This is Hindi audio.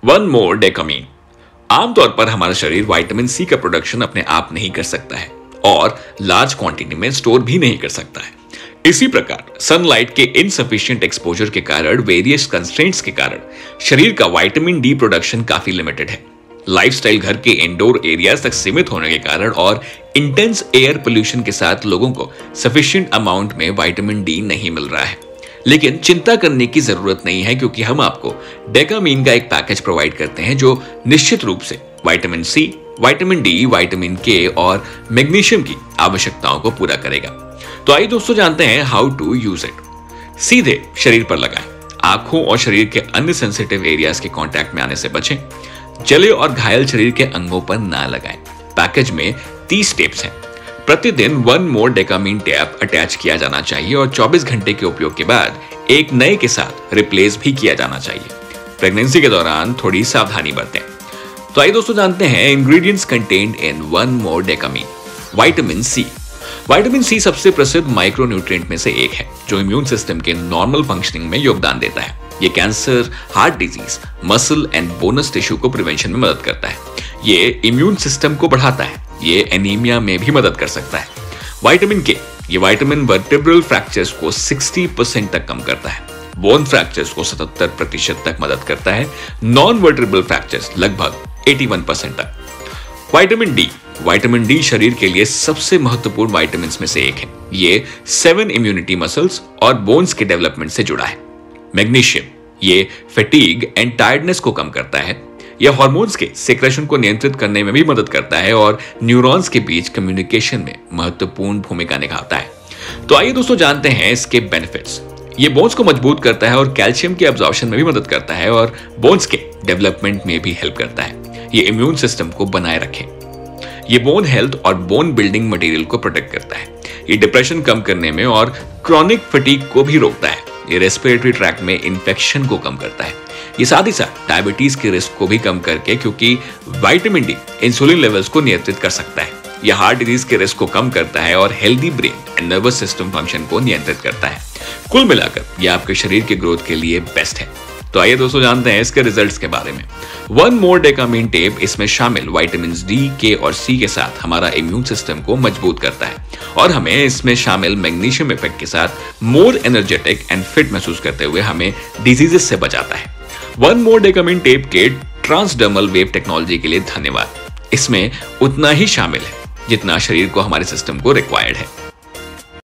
One more डेकामीन। आमतौर पर हमारा शरीर विटामिन सी का प्रोडक्शन अपने आप नहीं कर सकता है और लार्ज क्वांटिटी में स्टोर भी नहीं कर सकता है। इसी प्रकार सनलाइट के इनसफिशिएंट एक्सपोजर के कारण, वेरियस कंस्ट्रेंट्स के कारण शरीर का विटामिन डी प्रोडक्शन काफी लिमिटेड है। लाइफस्टाइल घर के इंडोर एरियाज तक सीमित होने के कारण और इंटेंस एयर पोल्यूशन के साथ लोगों को सफिशिएंट अमाउंट में विटामिन डी नहीं मिल रहा है। लेकिन चिंता करने की जरूरत नहीं है, क्योंकि हम आपको डेकामीन का एक पैकेज प्रोवाइड करते हैं जो निश्चित रूप से vitamin C, vitamin D, vitamin K और मैग्नीशियम की आवश्यकताओं को पूरा करेगा। तो आइए दोस्तों जानते हैं हाउ टू यूज इट। सीधे शरीर पर लगाएं। आंखों और शरीर के अन्य सेंसिटिव एरियाज के कांटेक्ट में आने से बचें। जले और घायल शरीर के अंगों पर ना लगाएं। पैकेज में 30 टेप्स हैं। प्रतिदिन one more Decamin tape attach किया जाना चाहिए और 24 घंटे के उपयोग के बाद एक नए के साथ रिप्लेस भी किया जाना चाहिए। प्रेगनेंसी के दौरान थोड़ी सावधानी बरतें। तो आइए दोस्तों जानते हैं ingredients contained in one more Decamin. Vitamin C. Vitamin C सबसे प्रसिद्ध माइक्रोन्यूट्रिएंट में से एक है जो इम्यून सिस्टम के नॉर्मल फंक्शनिंग में योगदान देता है। ये cancer, heart disease, muscle and bones tissue को प्रिवेंशन में मदद करता है। ये इम्यून सिस्टम को बढ़ाता है। ये एनीमिया में भी मदद कर सकता है। विटामिन के, ये विटामिन वर्टेब्रल फ्रैक्चर्स को 60% तक कम करता है। बोन फ्रैक्चर्स को 77% तक मदद करता है। नॉन वर्टेब्रल फ्रैक्चर्स लगभग 81% तक। विटामिन डी शरीर के लिए सबसे महत्वपूर्ण विटामिन में से एक है। ये 7 इम्यूनिटी मसल्स और बोन्स के डेवलपमेंट से जुड़ा है। मैग्नीशियम, ये फैटीग एंड टायर्डनेस को कम करता है। यह हार्मोन्स के सेक्रेशन को नियंत्रित करने में भी मदद करता है और न्यूरॉन्स के बीच कम्युनिकेशन में महत्वपूर्ण भूमिका निभाता है। तो आइए दोस्तों जानते हैं इसके बेनिफिट्स। ये बोन्स को मजबूत करता है और कैल्शियम के अब्जॉर्प्शन में भी मदद करता है और बोन्स के डेवलपमेंट में भी हेल्प करता है। ये इम्यून सिस्टम को बनाए रखे। ये बोन हेल्थ और बोन बिल्डिंग मटेरियल को प्रोटेक्ट करता है। ये डिप्रेशन कम करने में और क्रॉनिक फटीग को भी रोकता है। ये रेस्पिरेटरी ट्रैक्ट में इंफेक्शन को कम करता है। ये साथ ही साथ डायबिटीज के रिस्क को भी कम करके, क्योंकि विटामिन डी इंसुलिन लेवल्स को नियंत्रित कर सकता है। यह हार्ट डिजीज के रिस्क को कम करता है और healthy brain and nervous system function को नियंत्रित करता है। कुल मिलाकर यह आपके शरीर के ग्रोथ के लिए बेस्ट है। तो आइए दोस्तों जानते हैं इसके रिजल्ट्स के बारे में। वन मोर डेकामीन टेप, इसमें शामिल विटामिन डी, के और सी के साथ हमारा इम्यून सिस्टम को मजबूत करता है और हमें इसमें शामिल मैग्नीशियम इफेक्ट के साथ मोर एनर्जेटिक एंड फिट महसूस करते हुए हमें डिजीजेस से बचाता है। वन मोर डेकामीन टेप के ट्रांसडर्मल वेव टेक्नोलॉजी के लिए धन्यवाद। इसमें उतना ही शामिल है जितना शरीर को, हमारे सिस्टम को रिक्वायर्ड है।